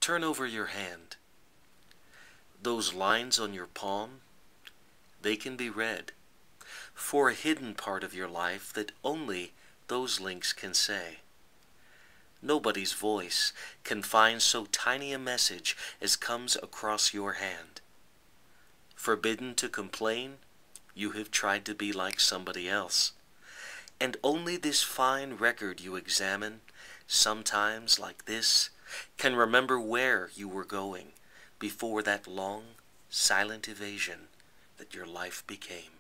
turn over your hand. Those lines on your palm, they can be read for a hidden part of your life that only those links can say. Nobody's voice can find so tiny a message as comes across your hand. Forbidden to complain, you have tried to be like somebody else. And only this fine record you examine, sometimes like this, can remember where you were going before that long, silent evasion that your life became.